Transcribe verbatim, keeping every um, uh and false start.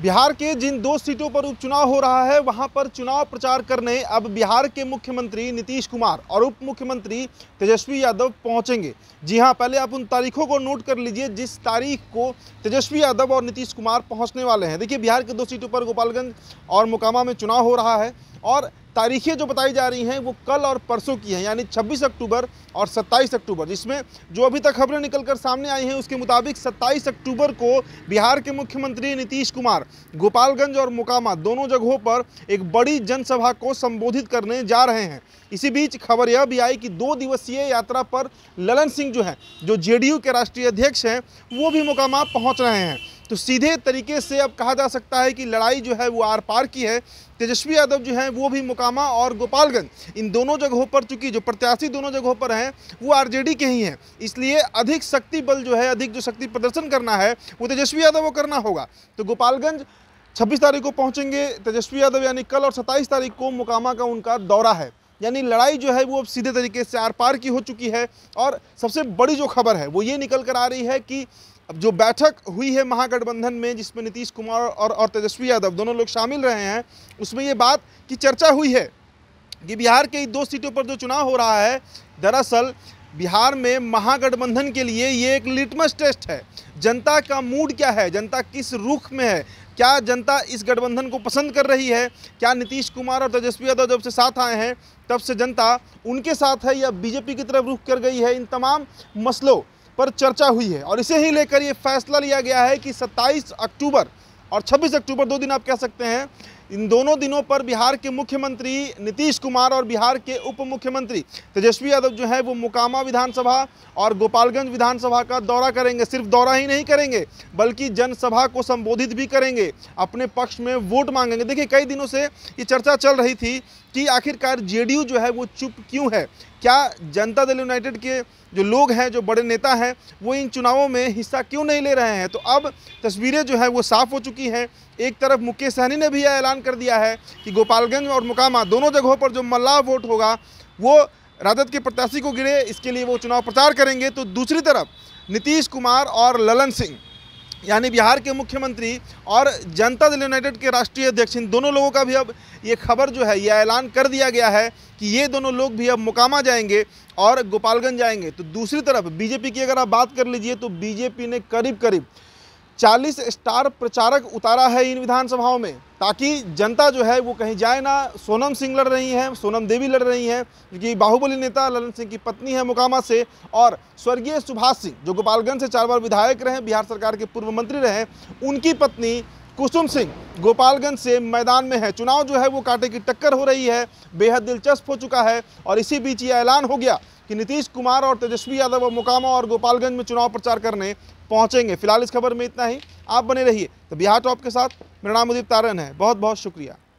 बिहार के जिन दो सीटों पर उपचुनाव हो रहा है वहां पर चुनाव प्रचार करने अब बिहार के मुख्यमंत्री नीतीश कुमार और उप मुख्यमंत्री तेजस्वी यादव पहुंचेंगे। जी हां, पहले आप उन तारीखों को नोट कर लीजिए जिस तारीख को तेजस्वी यादव और नीतीश कुमार पहुंचने वाले हैं। देखिए, बिहार के दो सीटों पर गोपालगंज और मोकामा में चुनाव हो रहा है और तारीखें जो बताई जा रही हैं वो कल और परसों की हैं, यानी छब्बीस अक्टूबर और सत्ताईस अक्टूबर। जिसमें जो अभी तक खबरें निकलकर सामने आई हैं उसके मुताबिक सत्ताईस अक्टूबर को बिहार के मुख्यमंत्री नीतीश कुमार गोपालगंज और मोकामा दोनों जगहों पर एक बड़ी जनसभा को संबोधित करने जा रहे हैं। इसी बीच खबर यह भी आई कि दो दिवसीय यात्रा पर ललन सिंह जो हैं, जो जेडीयू के राष्ट्रीय अध्यक्ष हैं, वो भी मोकामा पहुंच रहे हैं। तो सीधे तरीके से अब कहा जा सकता है कि लड़ाई जो है वो आर पार की है। तेजस्वी यादव जो हैं वो भी मोकामा और गोपालगंज इन दोनों जगहों पर, चूंकि जो प्रत्याशी दोनों जगहों पर हैं वो आरजेडी के ही हैं, इसलिए अधिक शक्ति बल जो है, अधिक जो शक्ति प्रदर्शन करना है वो तेजस्वी यादव को करना होगा। तो गोपालगंज छब्बीस तारीख को पहुंचेंगे तेजस्वी यादव, यानी कल, और सत्ताईस तारीख को मोकामा का उनका दौरा है। यानी लड़ाई जो है वो अब सीधे तरीके से आर पार की हो चुकी है। और सबसे बड़ी जो खबर है वो ये निकल कर आ रही है कि अब जो बैठक हुई है महागठबंधन में, जिसमें नीतीश कुमार और, और तेजस्वी यादव दोनों लोग शामिल रहे हैं, उसमें ये बात की चर्चा हुई है कि बिहार के दो सीटों पर जो चुनाव हो रहा है, दरअसल बिहार में महागठबंधन के लिए ये एक लिटमस टेस्ट है। जनता का मूड क्या है, जनता किस रुख में है, क्या जनता इस गठबंधन को पसंद कर रही है, क्या नीतीश कुमार और तेजस्वी यादव जब से साथ आए हैं तब से जनता उनके साथ है या बीजेपी की तरफ रुख कर गई है। इन तमाम मसलों पर चर्चा हुई है और इसे ही लेकर ये फैसला लिया गया है कि सत्ताईस अक्टूबर और छब्बीस अक्टूबर, दो दिन आप कह सकते हैं, इन दोनों दिनों पर बिहार के मुख्यमंत्री नीतीश कुमार और बिहार के उप मुख्यमंत्री तेजस्वी यादव जो है वो मोकामा विधानसभा और गोपालगंज विधानसभा का दौरा करेंगे। सिर्फ दौरा ही नहीं करेंगे बल्कि जनसभा को संबोधित भी करेंगे, अपने पक्ष में वोट मांगेंगे। देखिए, कई दिनों से ये चर्चा चल रही थी कि आखिरकार जेडीयू जो है वो चुप क्यों है, क्या जनता दल यूनाइटेड के जो लोग हैं, जो बड़े नेता हैं, वो इन चुनावों में हिस्सा क्यों नहीं ले रहे हैं। तो अब तस्वीरें जो है वो साफ हो चुकी हैं। एक तरफ मुकेश सहनी ने भी यह ऐलान कर दिया है कि गोपालगंज और मोकामा दोनों जगहों पर जो मल्लाह वोट होगा वो राजद के प्रत्याशी को गिरे, इसके लिए वो चुनाव प्रचार करेंगे। तो दूसरी तरफ नीतीश कुमार और ललन सिंह, यानी बिहार के मुख्यमंत्री और जनता दल यूनाइटेड के राष्ट्रीय अध्यक्ष, इन दोनों लोगों का भी अब ये खबर जो है, यह ऐलान कर दिया गया है कि ये दोनों लोग भी अब मोकामा जाएंगे और गोपालगंज जाएंगे। तो दूसरी तरफ बीजेपी की अगर आप बात कर लीजिए तो बीजेपी ने करीब करीब चालीस स्टार प्रचारक उतारा है इन विधानसभाओं में, ताकि जनता जो है वो कहीं जाए ना। सोनम सिंह लड़ रही हैं, सोनम देवी लड़ रही हैं, क्योंकि बाहुबली नेता ललन सिंह की पत्नी है मोकामा से, और स्वर्गीय सुभाष सिंह जो गोपालगंज से चार बार विधायक रहे, बिहार सरकार के पूर्व मंत्री रहे, उनकी पत्नी कुसुम सिंह गोपालगंज से मैदान में है। चुनाव जो है वो कांटे की टक्कर हो रही है, बेहद दिलचस्प हो चुका है। और इसी बीच ये ऐलान हो गया कि नीतीश कुमार और तेजस्वी यादव मोकामा और गोपालगंज में चुनाव प्रचार करने पहुंचेंगे। फिलहाल इस खबर में इतना ही। आप बने रहिए तो बिहार टॉप के साथ। मेरा नाम उदित तारन है। बहुत बहुत शुक्रिया।